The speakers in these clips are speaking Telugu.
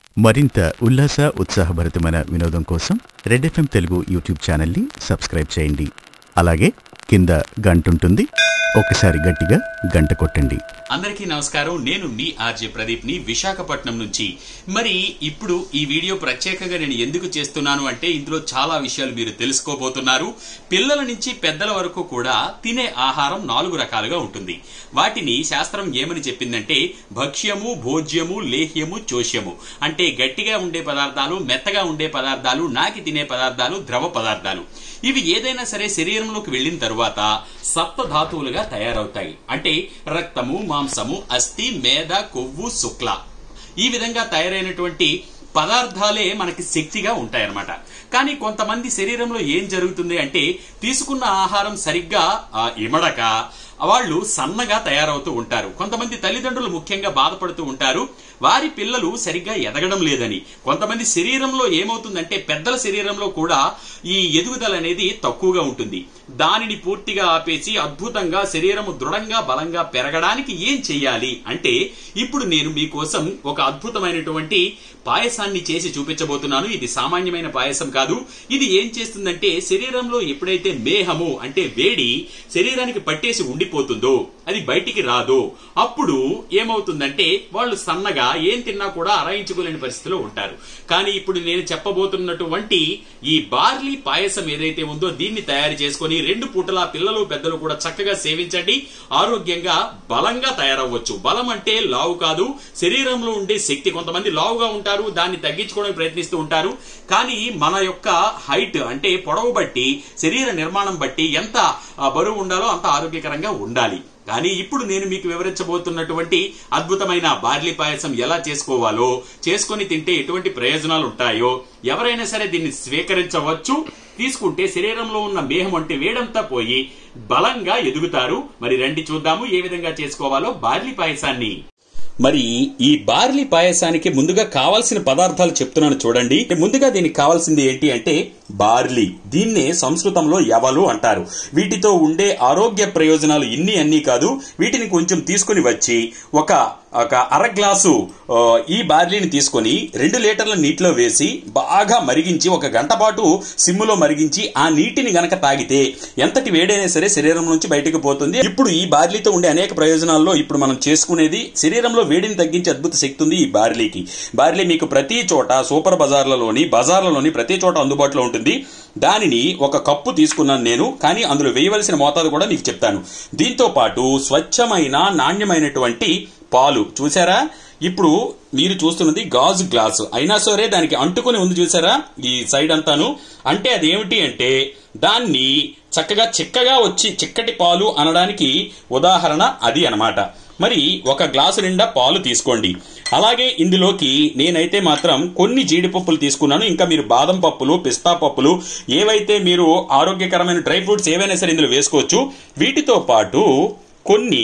మరింత ఉల్లాస ఉత్సాహభరితమైన వినోదం కోసం రెడ్ ఎఫ్ఎం తెలుగు యూట్యూబ్ ఛానల్ని సబ్స్క్రైబ్ చేయండి. అలాగే కింద గంట ఉంటుంది, ఒకసారి గట్టిగా గంట కొట్టండి. అందరికీ నమస్కారం. నేను మీ ఆర్జే ప్రదీప్ ని విశాఖపట్నం నుంచి. మరి ఇప్పుడు ఈ వీడియో ప్రత్యేకంగా నేను ఎందుకు చేస్తున్నాను అంటే ఇందులో చాలా విషయాలు మీరు తెలుసుకోబోతున్నారు. పిల్లల నుంచి పెద్దల వరకు కూడా తినే ఆహారం 4 రకాలుగా ఉంటుంది. వాటిని శాస్త్రం ఏమని చెప్పిందంటే భక్ష్యము, భోజ్యము, లేహ్యము, చోష్యము. అంటే గట్టిగా ఉండే పదార్థాలు, మెత్తగా ఉండే పదార్థాలు, నాకి తినే పదార్థాలు, ద్రవ పదార్థాలు. ఇవి ఏదైనా సరే శరీరంలోకి వెళ్లిన తరువాత సప్త ధాతువులుగా తయారవుతాయి. అంటే రక్తము, మాంసము, అస్థి, మేద, కొవ్వు, శుక్ల ఈ విధంగా తయారైనటువంటి పదార్థాలే మనకి శక్తిగా ఉంటాయన్నమాట. కానీ కొంతమంది శరీరంలో ఏం జరుగుతుంది అంటే తీసుకున్న ఆహారం సరిగ్గా ఇమడక వాళ్ళు సన్నగా తయారవుతూ ఉంటారు. కొంతమంది తల్లిదండ్రులు ముఖ్యంగా బాధపడుతూ ఉంటారు, వారి పిల్లలు సరిగ్గా ఎదగడం లేదని. కొంతమంది శరీరంలో ఏమవుతుందంటే పెద్దల శరీరంలో కూడా ఈ ఎదుగుదల అనేది తక్కువగా ఉంటుంది. దానిని పూర్తిగా ఆపేసి అద్భుతంగా శరీరము దృఢంగా బలంగా పెరగడానికి ఏం చెయ్యాలి అంటే ఇప్పుడు నేను మీకోసం ఒక అద్భుతమైనటువంటి పాయసాన్ని చేసి చూపించబోతున్నాను. ఇది సామాన్యమైన పాయసం కాదు. ఇది ఏం చేస్తుందంటే శరీరంలో ఎప్పుడైతే మేహము అంటే వేడి శరీరానికి పట్టేసి ఉండిపోతుందో, అది బయటికి రాదో, అప్పుడు ఏమవుతుందంటే వాళ్ళు సన్నగా ఏం తిన్నా కూడా అరాయించుకోలేని పరిస్థితిలో ఉంటారు. కానీ ఇప్పుడు నేను చెప్పబోతున్నటువంటి ఈ బార్లీ పాయసం ఏదైతే ఉందో దీన్ని తయారు చేసుకుని 2 పూటలా పిల్లలు పెద్దలు కూడా చక్కగా సేవించండి. ఆరోగ్యంగా బలంగా తయారవ్వచ్చు. బలం అంటే లావు కాదు, శరీరంలో ఉండే శక్తి. కొంతమంది లావుగా ఉంటారు, దాన్ని తగ్గించుకోవడానికి ప్రయత్నిస్తూ ఉంటారు. కానీ మన యొక్క హైట్ అంటే పొడవు బట్టి, శరీర నిర్మాణం బట్టి ఎంత బరువు ఉండాలో అంత ఆరోగ్యకరంగా ఉండాలి. కానీ ఇప్పుడు నేను మీకు వివరించబోతున్నటువంటి అద్భుతమైన బార్లీ పాయసం ఎలా చేసుకోవాలో, చేసుకుని తింటే ఎటువంటి ప్రయోజనాలు ఉంటాయో, ఎవరైనా సరే దీన్ని స్వీకరించవచ్చు. తీసుకుంటే శరీరంలో ఉన్న మేహం అంటే వేడంతా పోయి బలంగా ఎదుగుతారు. మరి రండి చూద్దాము ఏ విధంగా చేసుకోవాలో బార్లీ పాయసాన్ని. మరి ఈ బార్లీ పాయసానికి ముందుగా కావాల్సిన పదార్థాలు చెప్తున్నాను చూడండి. ముందుగా దీనికి కావాల్సింది ఏంటి అంటే బార్లీ. దీన్నే సంస్కృతంలో యవలు అంటారు. వీటితో ఉండే ఆరోగ్య ప్రయోజనాలు అన్నీ కాదు. వీటిని కొంచెం తీసుకుని వచ్చి ఒక అర గ్లాసు ఈ బార్లీని తీసుకొని 2 లీటర్ల నీటిలో వేసి బాగా మరిగించి 1 గంట పాటు సిమ్ములో మరిగించి ఆ నీటిని గనక తాగితే ఎంతటి వేడైనా సరే శరీరం నుంచి బయటకు పోతుంది. ఇప్పుడు ఈ బార్లీతో ఉండే అనేక ప్రయోజనాల్లో ఇప్పుడు మనం చేసుకునేది శరీరంలో వేడిని తగ్గించే అద్భుత శక్తి ఉంది ఈ బార్లీకి. బార్లీ మీకు ప్రతి చోట సూపర్ బజార్లలోని ప్రతి చోట అందుబాటులో ఉంటుంది. దానిని 1 కప్పు తీసుకున్నాను నేను, కానీ అందులో వేయవలసిన మోతాదు కూడా మీకు చెప్తాను. దీంతో పాటు స్వచ్ఛమైన నాణ్యమైనటువంటి పాలు. చూసారా, ఇప్పుడు మీరు చూస్తున్నది గాజు గ్లాసు అయినా సరే దానికి అంటుకుని ఉంది చూసారా ఈ సైడ్ అంతాను. అంటే అదేమిటి అంటే దాన్ని చక్కగా చిక్కగా వచ్చి చిక్కటి పాలు అనడానికి ఉదాహరణ అది అన్నమాట. మరి 1 గ్లాసు నిండా పాలు తీసుకోండి. అలాగే ఇందులోకి నేనైతే మాత్రం కొన్ని జీడిపప్పులు తీసుకున్నాను. ఇంకా మీరు బాదం పప్పులు, పిస్తా పప్పులు, ఏవైతే మీరు ఆరోగ్యకరమైన డ్రై ఫ్రూట్స్ ఏవైనా సరే ఇందులో వేసుకోవచ్చు. వీటితో పాటు కొన్ని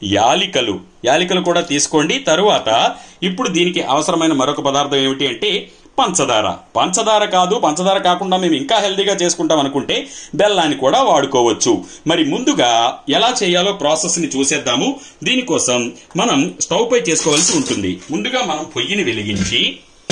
యాలికలు కూడా తీసుకోండి. తరువాత ఇప్పుడు దీనికి అవసరమైన మరొక పదార్థం ఏమిటి అంటే పంచదార కాకుండా మేము ఇంకా హెల్దీగా చేసుకుంటాం అనుకుంటే బెల్లాన్ని కూడా వాడుకోవచ్చు. మరి ముందుగా ఎలా చేయాలో ప్రాసెస్ ని చూసేద్దాము. దీనికోసం మనం స్టవ్ పై చేసుకోవాల్సి ఉంటుంది. ముందుగా మనం పొయ్యిని వెలిగించి,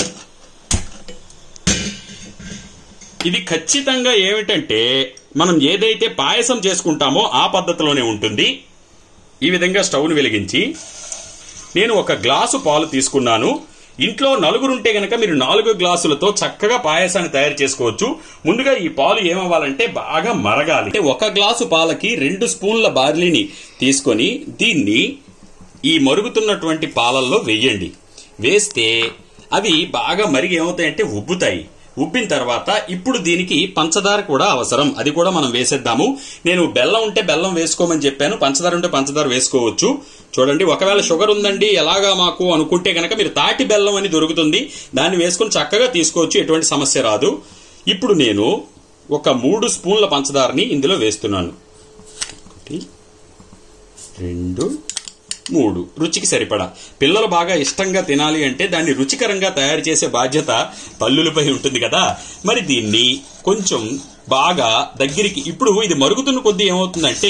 ఇది ఖచ్చితంగా ఏమిటంటే మనం ఏదైతే పాయసం చేసుకుంటామో ఆ పద్ధతిలోనే ఉంటుంది. ఈ విధంగా స్టవ్ను వెలిగించి నేను 1 గ్లాసు పాలు తీసుకున్నాను. ఇంట్లో 4 ఉంటే గనక మీరు 4 గ్లాసులతో చక్కగా పాయసాన్ని తయారు చేసుకోవచ్చు. ముందుగా ఈ పాలు ఏమవ్వాలంటే బాగా మరగాలి. 1 గ్లాసు పాలకి 2 స్పూన్ల బార్లీని తీసుకొని దీన్ని ఈ మరుగుతున్నటువంటి పాలల్లో వేయండి. వేస్తే అవి బాగా మరిగి ఏమవుతాయంటే ఉబ్బుతాయి. ఉబ్బిన తర్వాత ఇప్పుడు దీనికి పంచదార కూడా అవసరం. అది కూడా మనం వేసేద్దాము. నేను బెల్లం ఉంటే బెల్లం వేసుకోమని చెప్పాను, పంచదార ఉంటే పంచదార వేసుకోవచ్చు. చూడండి, ఒకవేళ షుగర్ ఉందండి ఎలాగా మాకు అనుకుంటే గనక మీరు తాటి బెల్లం అని దొరుకుతుంది, దాన్ని వేసుకుని చక్కగా తీసుకోవచ్చు, ఎటువంటి సమస్య రాదు. ఇప్పుడు నేను 3 స్పూన్ల పంచదారని ఇందులో వేస్తున్నాను. 1, 2, 3 రుచికి సరిపడా. పిల్లలు బాగా ఇష్టంగా తినాలి అంటే దాన్ని రుచికరంగా తయారు చేసే బాధ్యత తల్లులపై ఉంటుంది కదా. మరి దీన్ని కొంచెం బాగా దగ్గరికి, ఇప్పుడు ఇది మరుగుతున్న కొద్దీ ఏమవుతుందంటే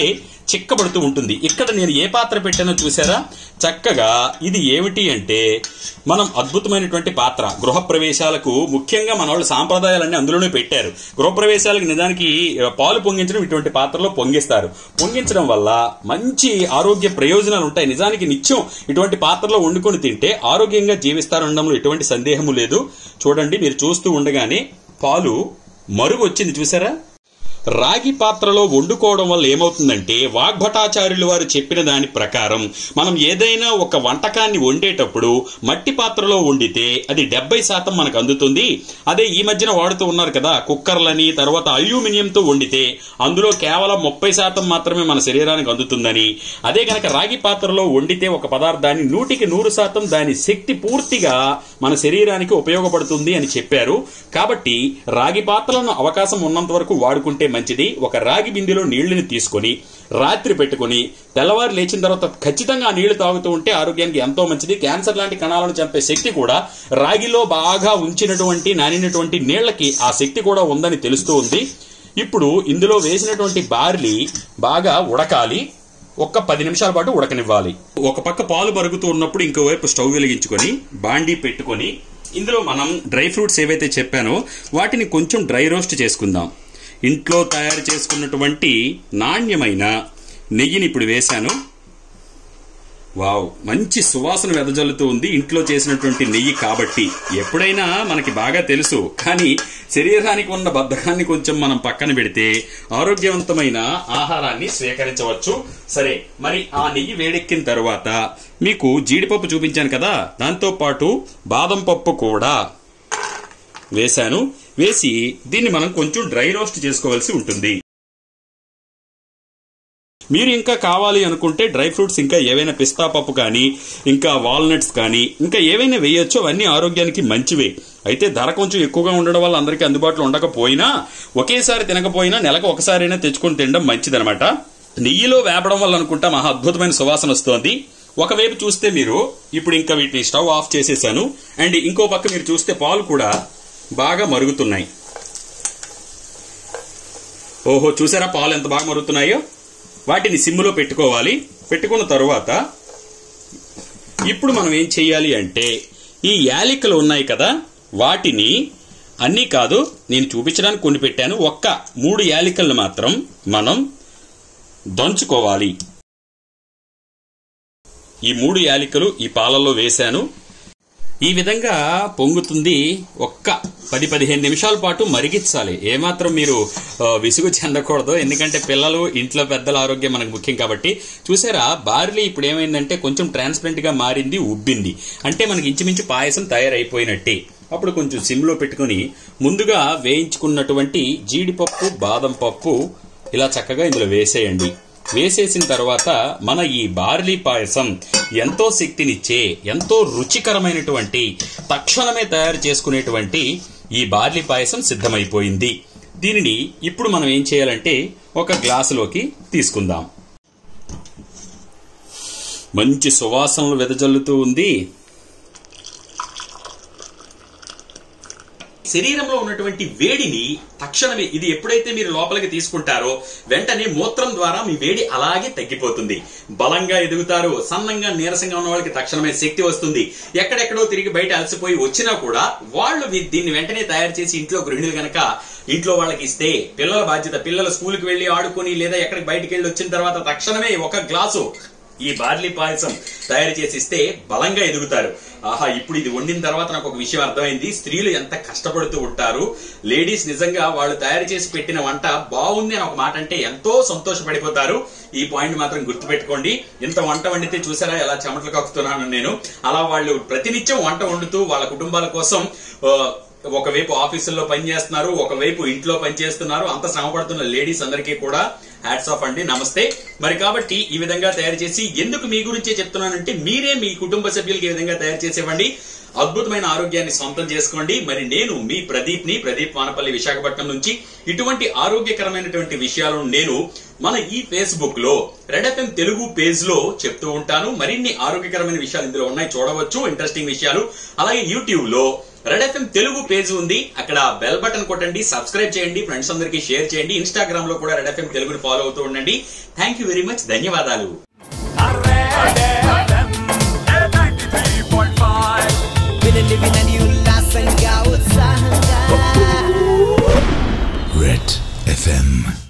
చిక్కబడుతూ ఉంటుంది. ఇక్కడ నేను ఏ పాత్ర పెట్టానో చూసారా చక్కగా. ఇది ఏమిటి అంటే మనం అద్భుతమైనటువంటి పాత్ర. గృహప్రవేశాలకు ముఖ్యంగా మన వాళ్ళు సాంప్రదాయాలన్నీ అందులోనే పెట్టారు. గృహప్రవేశాలకు నిజానికి పాలు పొంగించడం ఇటువంటి పాత్రలో పొంగిస్తారు. పొంగించడం వల్ల మంచి ఆరోగ్య ప్రయోజనాలు ఉంటాయి. నిజానికి నిత్యం ఇటువంటి పాత్రలో వండుకొని తింటే ఆరోగ్యంగా జీవిస్తారనడంలో ఎటువంటి సందేహము లేదు. చూడండి, మీరు చూస్తూ ఉండగానే పాలు మరుగు వచ్చింది చూసారా. రాగి పాత్రలో వండుకోవడం వల్ల ఏమవుతుందంటే వాగ్భటాచార్యులు వారు చెప్పిన దాని ప్రకారం మనం ఏదైనా ఒక వంటకాన్ని వండేటప్పుడు మట్టి పాత్రలో వండితే అది 70% మనకు అందుతుంది. అదే ఈ మధ్యన వాడుతూ ఉన్నారు కదా కుక్కర్లని, తర్వాత అల్యూమినియంతో వండితే అందులో కేవలం 30% మాత్రమే మన శరీరానికి అందుతుందని. అదే కనుక రాగి పాత్రలో వండితే ఒక పదార్థాన్ని 100% దాని శక్తి పూర్తిగా మన శరీరానికి ఉపయోగపడుతుంది అని చెప్పారు. కాబట్టి రాగి పాత్రలను అవకాశం ఉన్నంత వరకు వాడుకుంటే మంచిది. ఒక రాగి బిందెలో నీళ్లను తీసుకొని రాత్రి పెట్టుకుని తెల్లవారు లేచిన తర్వాత ఖచ్చితంగా ఆ నీళ్లు తాగుతూ ఉంటే ఆరోగ్యానికి ఎంతో మంచిది. క్యాన్సర్ లాంటి కణాలను చంపే శక్తి కూడా రాగిలో బాగా ఉంచినటువంటి నానినటువంటి నీళ్లకి ఆ శక్తి కూడా ఉందని తెలుస్తూ ఉంది. ఇప్పుడు ఇందులో వేసినటువంటి బార్లీ బాగా ఉడకాలి. ఒక్క 10 నిమిషాల పాటు ఉడకనివ్వాలి. ఒక పక్క పాలు మరుగుతూ ఉన్నప్పుడు ఇంకోవైపు స్టవ్ వెలిగించుకొని బాండీ పెట్టుకొని ఇందులో మనం డ్రై ఫ్రూట్స్ ఏవైతే చెప్పానో వాటిని కొంచెం డ్రై రోస్ట్ చేసుకుందాం. ఇంట్లో తయారు చేసుకున్నటువంటి నాణ్యమైన నెయ్యిని ఇప్పుడు వేశాను. వావ్, మంచి సువాసన వెదజల్లుతూ ఉంది. ఇంట్లో చేసినటువంటి నెయ్యి కాబట్టి. ఎప్పుడైనా మనకి బాగా తెలుసు, కానీ శరీరానికి ఉన్న బద్ధకాన్ని కొంచెం మనం పక్కన పెడితే ఆరోగ్యవంతమైన ఆహారాన్ని స్వీకరించవచ్చు. సరే, మరి ఆ నెయ్యి వేడెక్కిన తర్వాత మీకు జీడిపప్పు చూపించాను కదా, దాంతో పాటు బాదం పప్పు కూడా వేశాను. వేసి దీన్ని మనం కొంచెం డ్రై రోస్ట్ చేసుకోవాల్సి ఉంటుంది. మీరు ఇంకా కావాలి అనుకుంటే డ్రై ఫ్రూట్స్ ఇంకా ఏవైనా పిస్తా పప్పు కానీ ఇంకా వాల్నట్స్ కానీ ఇంకా ఏవైనా వేయొచ్చు. అవన్నీ ఆరోగ్యానికి మంచివే. అయితే ధర కొంచెం ఎక్కువగా ఉండడం వల్ల అందరికీ అందుబాటులో ఉండకపోయినా ఒకేసారి తినకపోయినా నెలకు ఒకసారైనా తెచ్చుకొని తినడం మంచిదనమాట. నెయ్యిలో వేపడం వల్ల అనుకుంటా మహా అద్భుతమైన సువాసన వస్తోంది. ఒకవైపు చూస్తే మీరు ఇప్పుడు ఇంకా వీటిని స్టవ్ ఆఫ్ చేసేసాను. అండ్ ఇంకో పక్క మీరు చూస్తే పాలు కూడా బాగా మరుగుతున్నాయి. ఓహో, చూసారా పాలు ఎంత బాగా మరుగుతున్నాయో. వాటిని సిమ్లో పెట్టుకోవాలి. పెట్టుకున్న తరువాత ఇప్పుడు మనం ఏం చేయాలి అంటే ఈ యాలకులు ఉన్నాయి కదా, వాటిని అన్నీ కాదు, నేను చూపించడానికి కొన్ని పెట్టాను. ఒక్క 3 యాలకులను మాత్రం మనం దంచుకోవాలి. ఈ 3 యాలకులు ఈ పాలల్లో వేశాను. ఈ విధంగా పొంగుతుంది. ఒక్క 10-15 నిమిషాల పాటు మరిగించాలి. ఏమాత్రం మీరు విసుగు చెందకూడదు, ఎందుకంటే పిల్లలు, ఇంట్లో పెద్దల ఆరోగ్యం మనకు ముఖ్యం కాబట్టి. చూసారా, బార్లీ ఇప్పుడు ఏమైందంటే కొంచెం ట్రాన్స్పరెంట్ గా మారింది, ఉబ్బింది. అంటే మనకి ఇంచుమించు పాయసం తయారైపోయినట్టే. అప్పుడు కొంచెం సిమ్లో పెట్టుకుని ముందుగా వేయించుకున్నటువంటి జీడిపప్పు, బాదం పప్పు ఇలా చక్కగా ఇందులో వేసేయండి. వేసేసిన తర్వాత మన ఈ బార్లీ పాయసం ఎంతో శక్తినిచ్చే, ఎంతో రుచికరమైనటువంటి, తక్షణమే తయారు చేసుకునేటువంటి ఈ బార్లీ పాయసం సిద్ధమైపోయింది. దీనిని ఇప్పుడు మనం ఏం చేయాలంటే ఒక గ్లాసులోకి తీసుకుందాం. మంచి సువాసనలు వెదజల్లుతూ ఉంది. శరీరంలో ఉన్నటువంటి వేడిని తక్షణమే, ఇది ఎప్పుడైతే మీరు లోపలికి తీసుకుంటారో వెంటనే మూత్రం ద్వారా మీ వేడి అలాగే తగ్గిపోతుంది. బలంగా ఎదుగుతారు. సన్నంగా నీరసంగా ఉన్న వాళ్ళకి తక్షణమే శక్తి వస్తుంది. ఎక్కడెక్కడో తిరిగి బయట అలసిపోయి వచ్చినా కూడా వాళ్ళు దీన్ని వెంటనే తయారు చేసి ఇంట్లో గృహిణులు గనక ఇంట్లో వాళ్ళకి ఇస్తే పిల్లల బాధ్యత. పిల్లలు స్కూల్కి వెళ్లి ఆడుకుని లేదా ఎక్కడికి బయటికి వెళ్ళి వచ్చిన తర్వాత తక్షణమే ఒక గ్లాసు ఈ బార్లీ పాయసం తయారు చేసి ఇస్తే బలంగా ఎదుగుతారు. ఆహా, ఇప్పుడు ఇది వండిన తర్వాత నాకు ఒక విషయం అర్థమైంది. స్త్రీలు ఎంత కష్టపడుతూ ఉంటారు. లేడీస్ నిజంగా వాళ్ళు తయారు చేసి పెట్టిన వంట బాగుంది అని ఒక మాట అంటే ఎంతో సంతోషపడిపోతారు. ఈ పాయింట్ మాత్రం గుర్తుపెట్టుకోండి. ఇంత వంట వండితే చూసారా ఎలా చెమటలు కక్కుతున్నాను నేను. అలా వాళ్ళు ప్రతినిత్యం వంట వండుతూ వాళ్ళ కుటుంబాల కోసం ఒకవైపు ఆఫీసుల్లో పనిచేస్తున్నారు, ఒకవైపు ఇంట్లో పనిచేస్తున్నారు. అంత శ్రమ పడుతున్న లేడీస్ అందరికీ కూడా హ్యాట్స్ ఆఫ్ అండి, నమస్తే. మరి కాబట్టి ఈ విధంగా తయారు చేసి, ఎందుకు మీ గురించే చెప్తున్నానంటే మీరే మీ కుటుంబ సభ్యులకి ఈ విధంగా తయారు చేసేవ్వండి. అద్భుతమైన ఆరోగ్యాన్ని సొంతం చేసుకోండి. మరి నేను మీ ప్రదీప్ వానపల్లి, విశాఖపట్నం నుంచి ఇటువంటి ఆరోగ్యకరమైనటువంటి విషయాలను నేను మన ఈ ఫేస్బుక్ లో రెడ్ ఎఫ్ఎం తెలుగు పేజ్ లో చెప్తూ ఉంటాను. మరిన్ని ఆరోగ్యకరమైన విషయాలు ఇందులో ఉన్నాయి, చూడవచ్చు, ఇంట్రెస్టింగ్ విషయాలు. అలాగే యూట్యూబ్ లో రెడ్ ఎఫ్ఎం తెలుగు పేజ్ ఉంది, అక్కడ బెల్ బటన్ కొట్టండి, సబ్స్క్రైబ్ చేయండి, ఫ్రెండ్స్ అందరికీ షేర్ చేయండి. ఇన్స్టాగ్రామ్ లో కూడా రెడ్ ఎఫ్ఎం తెలుగుని ఫాలో అవుతూ ఉండండి. థ్యాంక్ యూ వెరీ మచ్, ధన్యవాదాలు. Red FM